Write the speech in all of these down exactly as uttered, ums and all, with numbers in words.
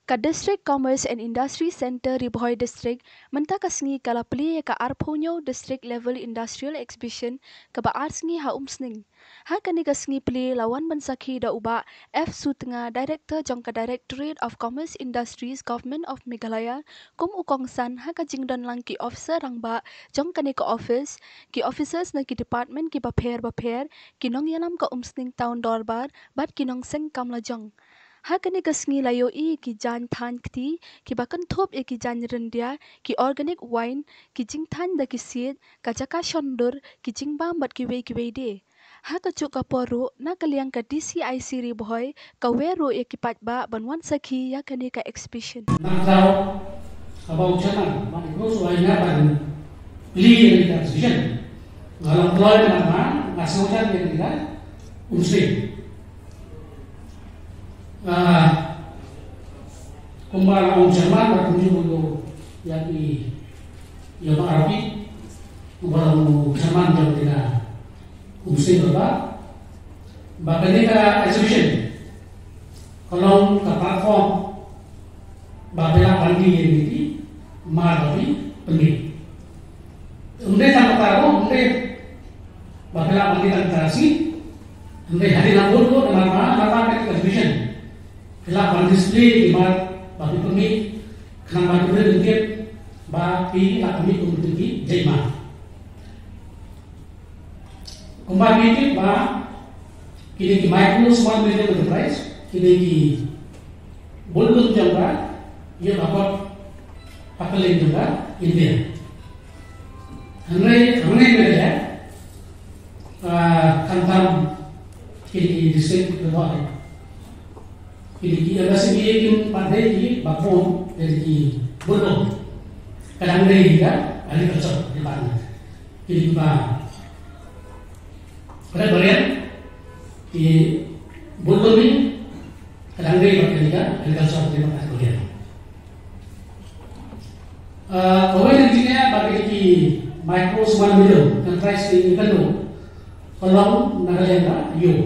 Ka District Commerce and Industry Center Ribohoi District menta kasngi kala peli ka arponyo District Level Industrial Exhibition ka ba arsngi ha umsning. Ha kani kasngi peli lawan mensakhi da uba F Sutnga Director Jongka Directorate of Commerce Industries Government of Meghalaya kum ukong san ha ka jingdon lang ki officer rangba jongka ni ka office ki officers na ki department ki bapher bapher kinong yanam ka umsning town dorbar bat kinong seng kam lajong. Ha kani kasngi layo i ki jan than kti ki bakan thop e ki jan rendia ki organic wine ki jing than da ki seed ka jaka shondur ki jing bam bat ki wei ki wei de. Ha ka cuk ka poru na kaliang ka D C I C ri boy ka wero e ki pat ba banwan sakhi ya kani ka exhibition. Now, about Japan, but it goes why not lead in exhibition. Kalau keluar nama, nasional yang tidak unsur. Kumbara orang Jerman berkunjung dulu yang di yang Arabi, kumbara orang Jerman yang tidak unsur berapa. Bahkan ini ka exhibition, kalau ke platform, bahkan pagi yang ini Marawi penuh. Undai tak tahu, undai bahkan pagi tak terasi, undai hari nambur tu dengan mana nama exhibition. Kelak pada display di mana bagi pemik kenapa kita dengkit bagi nak pemik untuk tinggi jema. Kembali itu bah kini di micro small medium enterprise kini di boleh juga ia dapat pakai juga India. Henry Henry mereka kantam kini distrik kedua. Ini ada segi yang pada ini bapun dari bodoh. Kadang ada juga ada kerja di mana. Ini kita pada berian di bodoh ini kadang ada juga ada kerja di mana berian. Kalau intinya bagi di micro small medium enterprise ini kan kalau naga yo.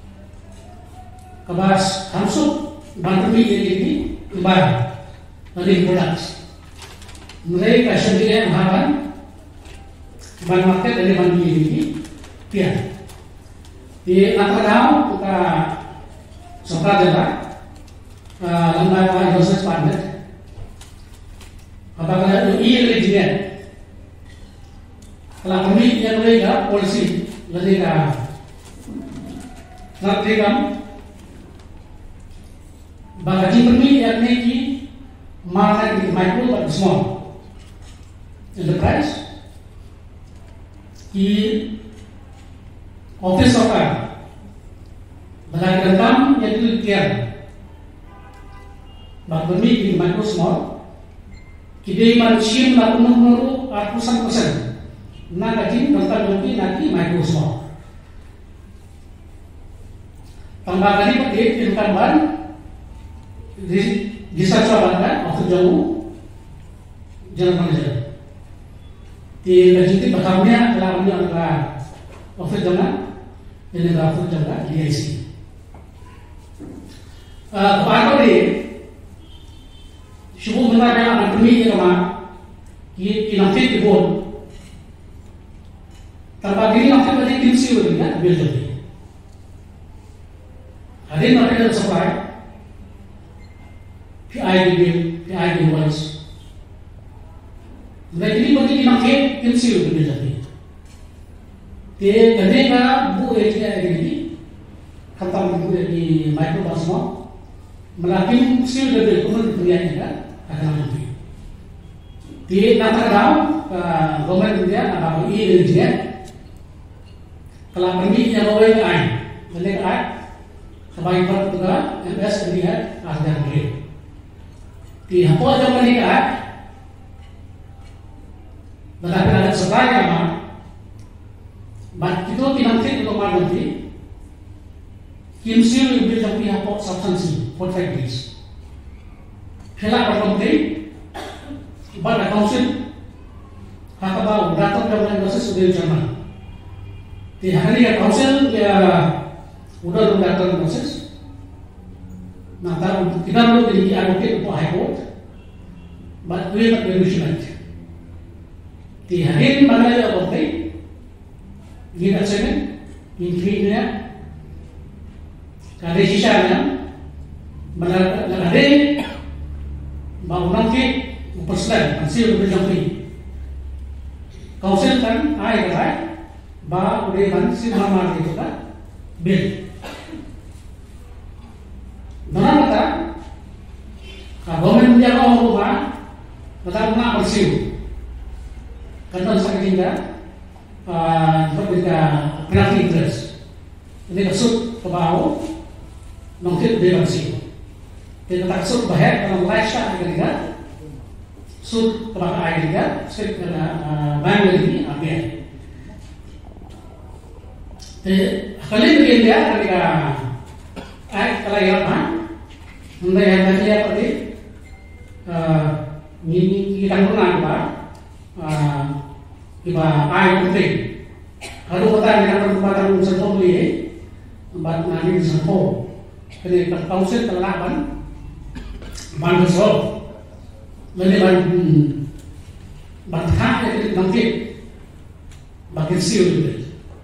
Kabas hamsuk bantami ini kembali dari products. Mereka sendiri yang haban ban market dari bandi ini dia. Di antara kita sekarang juga lembaga proses panet. Apakah itu iya leginya? Kalau kami yang mereka polisi mereka nanti kan bagi pemilih yang memiliki market di micro dan small enterprise di office software bagi rentam yang demikian bagi pemilih di micro small kita manusia melakukan menurut ratusan persen nak kaji tentang nanti nanti micro small tambah kali pakai tentang ban di di sahaja kan waktu jauh jalan mana di kajian berkamnya dalam ini adalah waktu jalan ini adalah waktu jalan di I C. Kepada ini subuh mereka yang bermimpi kemana kinafik dibon terbagi nafik berarti kimsi berarti bil jadi ada mereka yang supply P I D bill, P I D invoice. Mereka ini bagi dimakai pensiun betul jadi. Dia ketika bu dia ini kata bu di micro basmo melakukan pensiun dari kemudian kemudian juga akan nanti. Dia nanti tahu government dia akan ini dia kalau pergi yang bawa ini ain, mereka ain sebagai juga M S dia ada beri. Di apa yang mereka berarti ada sebagai nama but itu tidak untuk nanti kimsil yang bisa pihak pot substansi pot factories kelak berpenting pada council hakabau datang dengan proses sudah Jerman di hari yang council ya udah datang proses Maka kita perlu jadi advocate untuk High Court, but we are revolutionary. Di hari ini mana ada advocate, ini asalnya, ini dia, kada sisanya, mana ada, mau nanti upaslan, masih berjampi. Kausen kan, ayat ayat, bah udah masih mama itu kan, bil. Mana kata, kalau menjaga orang rumah, kata nak bersih. Kata sakit tinggal, seperti penalti interest. Ini kasut ke bawah, mungkin dia bersih. Kita tak kasut bahaya kalau lifestyle kita tidak, sud ke bawah air tidak, sekali kena bangun ini ambil. Kali ini dia ketika air kelayaran mah. Untuk yang tadi seperti ini kita pernah apa, kita air penting. Kalau kita yang tempatan sentuh ini, tempat nanti sentuh, jadi terpausin terlapan, ban besar, jadi ban ban khá jadi nanti bagian siul itu.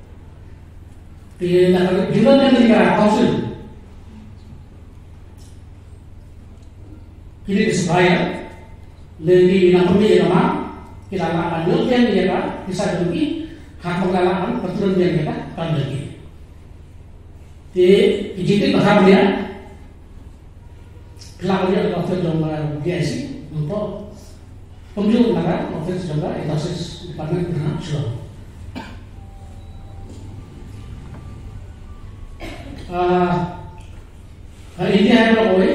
Di dalam juga yang kita pausin. Ini supaya lebih nak pergi nama kita lakukan dulu yang dia bisa lebih hak pengalaman peraturan yang kita akan lagi. Di jadi bahasa dia kalau dia dokter dong dia sih untuk pemilu negara dokter juga itu proses departemen benar juga. Hari ini ada boleh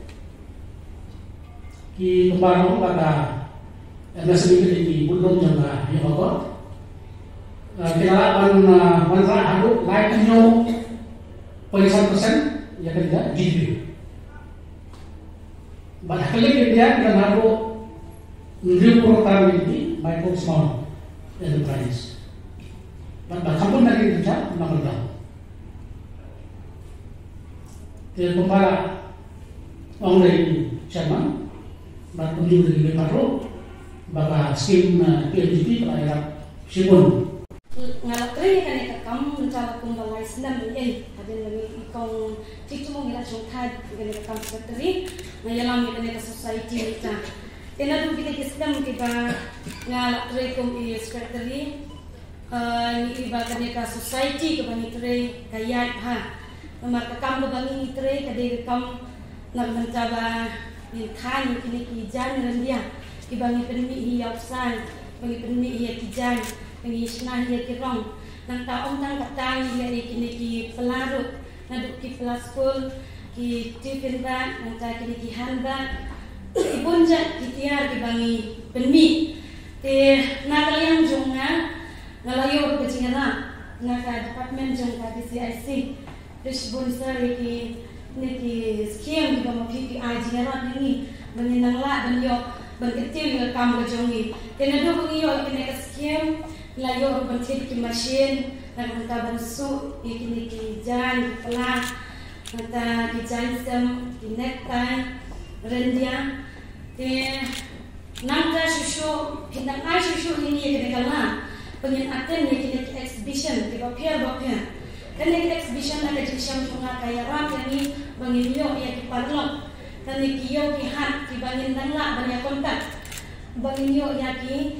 ki kembali pada ada sedikit di belum jangka yang bagus. Kita lakukan manfaat aku naiknya puluhan persen ya kerja G D P. Banyak kali dia kita naruh new program ini micro small enterprise. Banyak kampung lagi kerja nak kerja. Dia kembali orang dari Jerman. Bahkan juga di Metro, bahkan skim P M G P pelayaran sipun. Ngalap kering kan ikat kamu mencari kumbalai senam ini, ada lagi ikon cicu mau ngira cungkai dengan ikat kamu sekretari, ngayalam dengan ikat society kita. Tena tu kita kisah kita ngalap kering kum i sekretari, ni iba dengan ikat society kebanyi kering kaya ha, nomor kamu kebanyi kering kadai kamu nak mencoba yang kan kini kijan rendia kibangi penmi hiya usan bangi penmi hiya kijan bangi isnah hiya kirong nang taong tang katang hiya kini ki pelarut naduk ki pelaskul ki tiffin bag nang ta kini ki handbag ibunjat ki tiar kibangi penmi te nakalian jonga ngalayo kecingana naka department jongka di C I C terus bonser ki niki skim juga mau kiki aji ngerat ini menyenang lah dan yo berketil dengan kamu kejongi. Kena dua pengiyo kena skim layo berketil ki mesin dan kita bensu iki niki jan pelah kita ki jan sem ki necktie rendia te nangka susu kita ai susu ini kena kala pengen aten ni kena exhibition ki papier papier kena exhibition ada exhibition tunga kaya ram ni bangin yo ya ki parlok tani kiyo ki hat ki bangin nangla banyak kontak bangin yo ya ki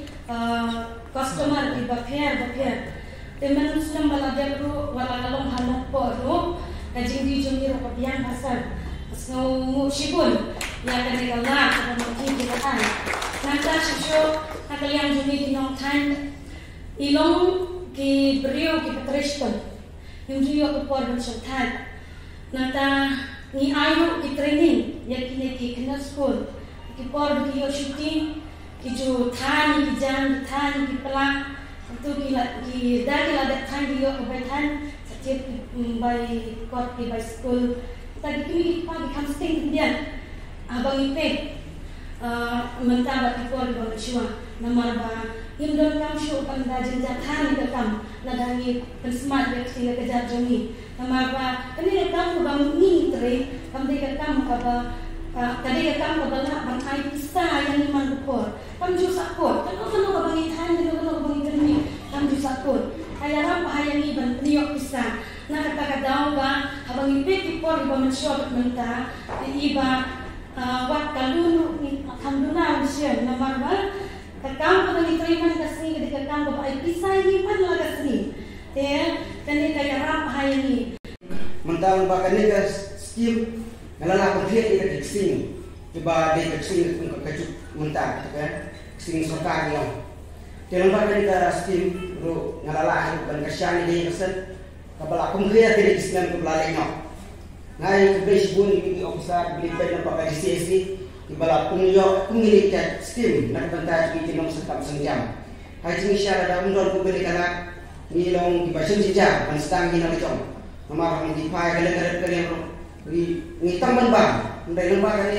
customer ki papier papier teman sulam bala jabru wala kalong halong po ro kajing di jungi ro papian pasal so mu shibun ya kena kala kalau ki kita kan nangka susu nakalian jungi di nong time ilong ki brio ki patrishton yung juga kepor dan sultan, nata ni ayu di training, ya kini ki kena school, kepor di yo shooting, kiju tani ki jam, tani ki pelang, itu ki ki dah ki ada tani di yo kebetan, setiap by court ki by school, tadi kini ki pagi kam sting dia, abang ipe, mentaba tipol ba chua namar ba himdon kam shu kam da jinja thani ka kam ladangi kan smart ya tinga ka jajoni namar ba kani kam ba ni tre kam de ka kam ka ba kadi ka kam ka ba na ban ai pista yang man ko kam ju sakot kan ko no ba ngi than de ko no ba ngi tani kam ju sakot ayaram bahayani ban niok pista na kata ka daw ba habang ipit tipol ba man shot menta iba wat kalunu kamduna usia namar ba kakam ko ni triman kasni ketika kakam ko ay pisay ni man la kasni te kani kaya rap hayani mentang ba kani ka skim ngalala ko fiat ida fixing tiba de fixing ko kacu mentang ka fixing soka ni te lamba kani ka skim ro ngalala ban kasyani de kaset kabala kum kriya de islam ko blalay no ngai kebesh bun ini officer beli pen pakai C S C ibala pungyo pungili kat skim nak bantai di tinom setam senjam hai jing syara da undor ko beli kana ni long di basin sija ban stang hina lecong nomor kami di pai kale kale kale ri ni tamban bang ndai lembah kali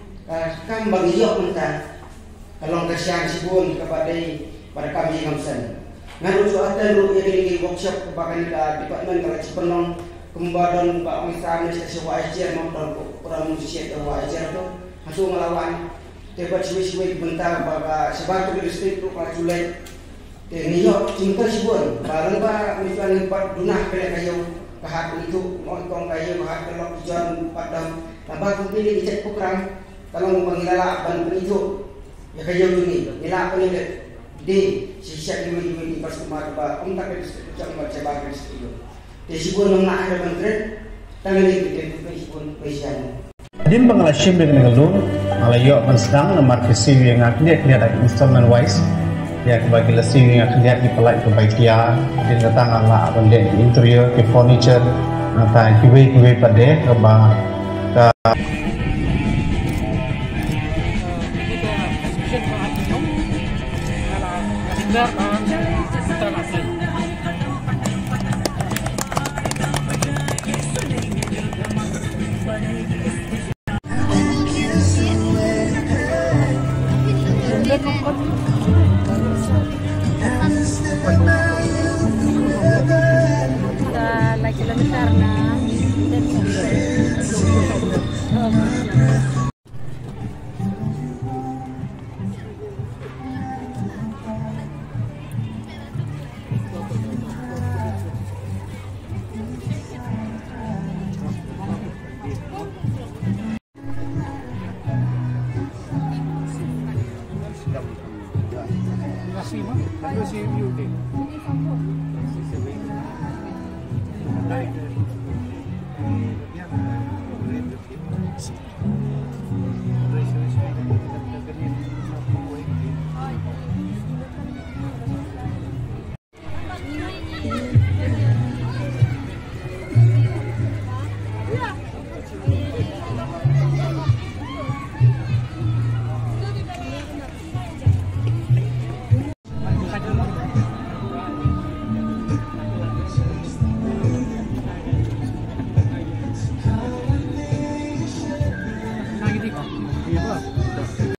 kam bang iyo punta kalong kasyang sibun kepada pada kami ngamsen ngaru suatan ru yang ini workshop kebakan ka department kalau cipenong kembadon Pak Misal stasiun wajar maupun orang musisi atau wajar tu langsung melawan tebat suwi-suwi bentar baga sebab tu distrik tu kalau julai teknik cinta sibun barang ba misal empat dunah kena kayu kahat itu montong kayu kahat kelok jon padam tambah tu pilih dicek program kalau mengilala ban itu ya kayu ini nila apa ni di sisa ini ini pas kemarin ba om tak ada cak baca bagus itu Desibun nak ada menteri, tangan ini kita desibun pesan. Din Bangladesh dengan loan, Malayo mensedang nomor kesi yang akan dia kelihatan installment wise, dia bagi lesi yang akan dia dipelai ke baiknya, dia datang ala benda interior ke furniture, atau kiwe-kiwe pada ke bah ke kilometer na Thank you.